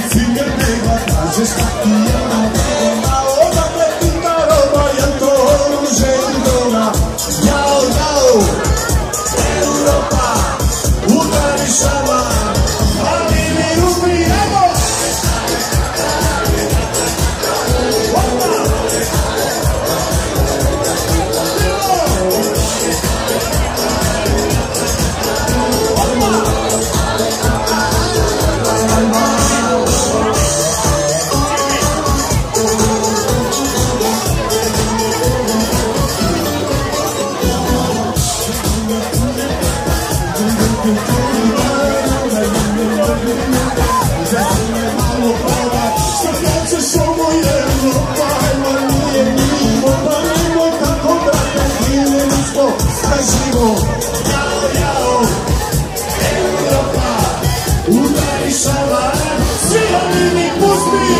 Finger nema, kažeš taki jedna tema. Odakle ti ta roba, jel to oružje ili droga? Jao, jao, Europa, udari šamar, ali mi umri, evo! Jao, jao, Europa, udari šamar, svi oni mi pusti.